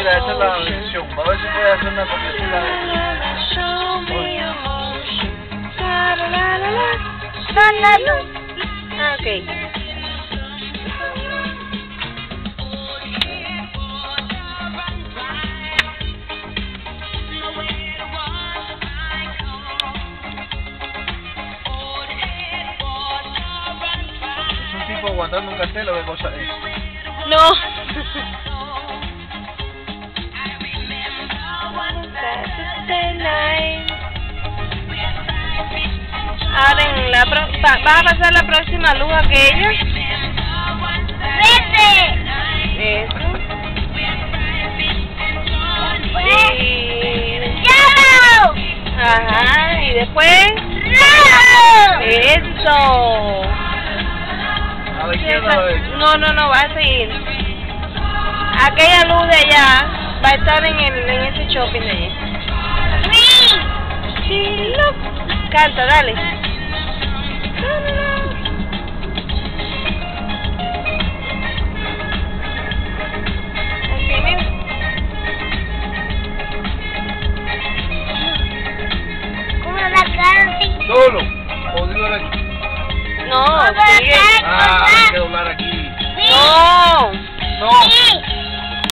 mira, esa es la versión. A ver si puede hacer una copia. Ah, ok. Es un tipo aguantando un cartel o qué cosa es. No. Ahora en la ¿vas a pasar la próxima luz aquella? ¡Vete! Eso. Y... ¡Yellow! Ajá, y después... ¡Rojo! Eso. A la izquierda, a ver. No, va a seguir. Aquella luz de allá va a estar en ese shopping de allí. ¡Green! Sí, look. Canta, dale. Así mismo. ¿Cómo la cara? Solo. Jodido aquí. No, sigue. Ah, hay que doblar aquí. No.